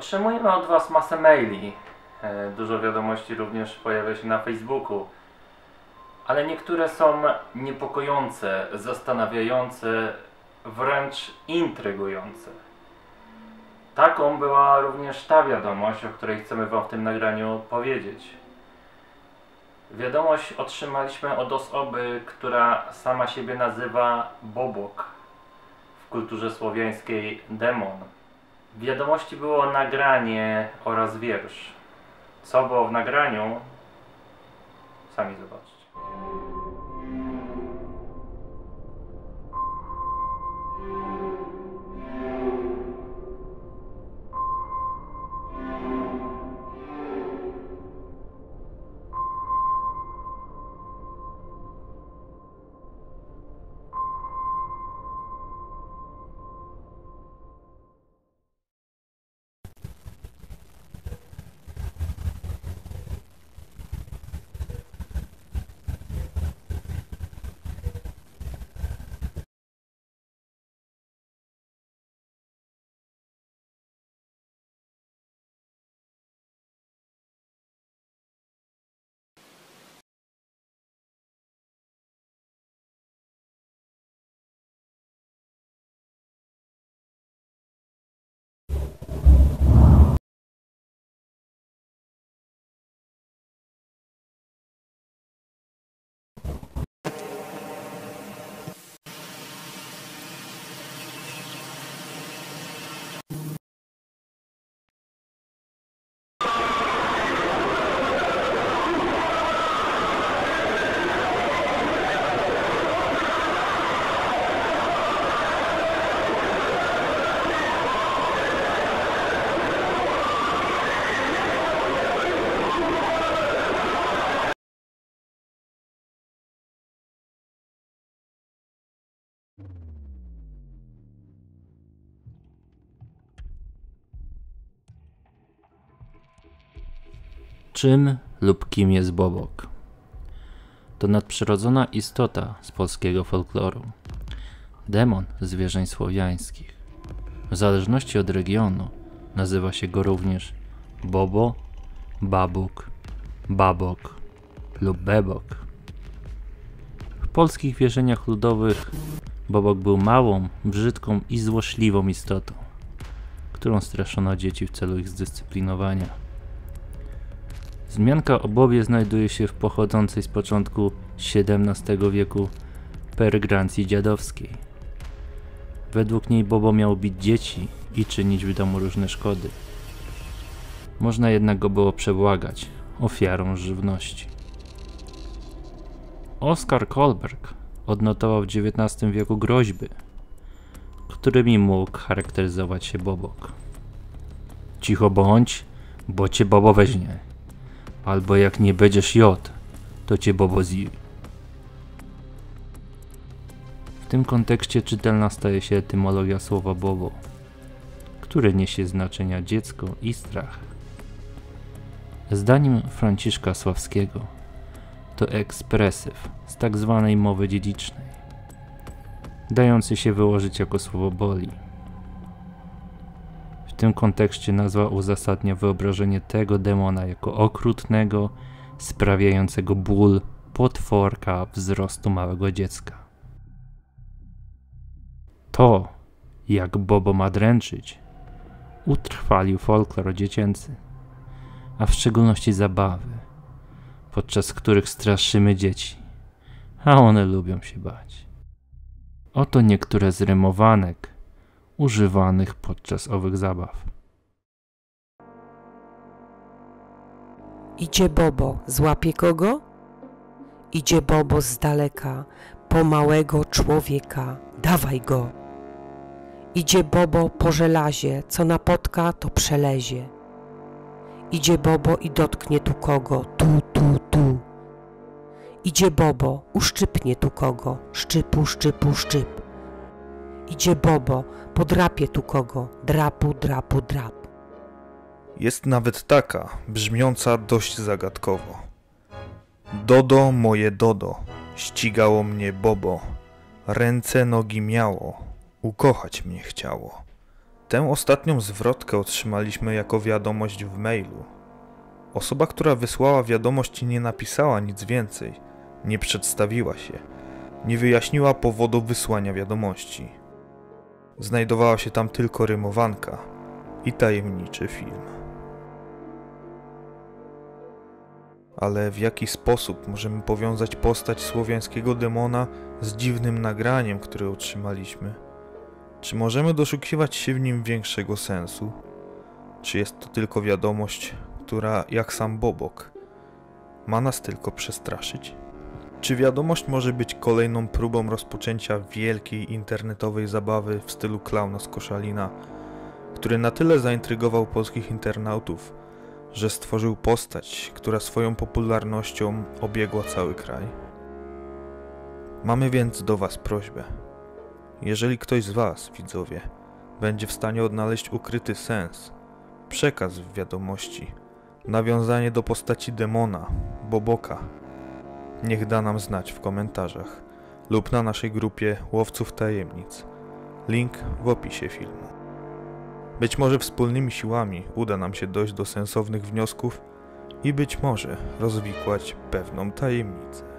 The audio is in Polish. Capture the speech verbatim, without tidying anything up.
Otrzymujemy od Was masę maili. Dużo wiadomości również pojawia się na Facebooku. Ale niektóre są niepokojące, zastanawiające, wręcz intrygujące. Taką była również ta wiadomość, o której chcemy Wam w tym nagraniu powiedzieć. Wiadomość otrzymaliśmy od osoby, która sama siebie nazywa Bobok, w kulturze słowiańskiej demon. W wiadomości było nagranie oraz wiersz. Co było w nagraniu? Sami zobaczcie. Czym lub kim jest Bobok? To nadprzyrodzona istota z polskiego folkloru. Demon zwierzeń słowiańskich. W zależności od regionu nazywa się go również Bobo, Babuk, Babok lub Bebok. W polskich wierzeniach ludowych Bobok był małą, brzydką i złośliwą istotą, którą straszono dzieci w celu ich zdyscyplinowania. Wzmianka o Bobie znajduje się w pochodzącej z początku siedemnastego wieku peregrancji dziadowskiej. Według niej Bobo miał bić dzieci i czynić w domu różne szkody. Można jednak go było przebłagać ofiarą żywności. Oskar Kolberg odnotował w dziewiętnastym wieku groźby, którymi mógł charakteryzować się Bobok. Cicho bądź, bo cię Bobo weźmie. Albo jak nie będziesz jod, to cię Bobo zje. W tym kontekście czytelna staje się etymologia słowa Bobo, które niesie znaczenia dziecko i strach. Zdaniem Franciszka Sławskiego to ekspresyw z tak zwanej mowy dziedzicznej, dający się wyłożyć jako słowo boli. W tym kontekście nazwa uzasadnia wyobrażenie tego demona jako okrutnego, sprawiającego ból potworka wzrostu małego dziecka. To, jak Bobo ma dręczyć, utrwalił folklor dziecięcy, a w szczególności zabawy, podczas których straszymy dzieci, a one lubią się bać. Oto niektóre z rymowanek używanych podczas owych zabaw. Idzie Bobo, złapie kogo? Idzie Bobo z daleka, po małego człowieka, dawaj go. Idzie Bobo po żelazie, co napotka, to przelezie. Idzie Bobo i dotknie tu kogo, tu, tu, tu. Idzie Bobo, uszczypnie tu kogo, szczypu, szczypu, szczyp. Idzie Bobo, podrapie tu kogo, drapu, drapu, drap. Jest nawet taka, brzmiąca dość zagadkowo. Dodo, moje dodo, ścigało mnie Bobo, ręce, nogi miało, ukochać mnie chciało. Tę ostatnią zwrotkę otrzymaliśmy jako wiadomość w mailu. Osoba, która wysłała wiadomość, nie napisała nic więcej, nie przedstawiła się, nie wyjaśniła powodu wysłania wiadomości. Znajdowała się tam tylko rymowanka i tajemniczy film. Ale w jaki sposób możemy powiązać postać słowiańskiego demona z dziwnym nagraniem, które otrzymaliśmy? Czy możemy doszukiwać się w nim większego sensu? Czy jest to tylko wiadomość, która, jak sam Bobok, ma nas tylko przestraszyć? Czy wiadomość może być kolejną próbą rozpoczęcia wielkiej internetowej zabawy w stylu klauna z Koszalina, który na tyle zaintrygował polskich internautów, że stworzył postać, która swoją popularnością obiegła cały kraj? Mamy więc do Was prośbę. Jeżeli ktoś z Was, widzowie, będzie w stanie odnaleźć ukryty sens, przekaz w wiadomości, nawiązanie do postaci demona, Boboka, niech da nam znać w komentarzach lub na naszej grupie Łowców Tajemnic. Link w opisie filmu. Być może wspólnymi siłami uda nam się dojść do sensownych wniosków i być może rozwikłać pewną tajemnicę.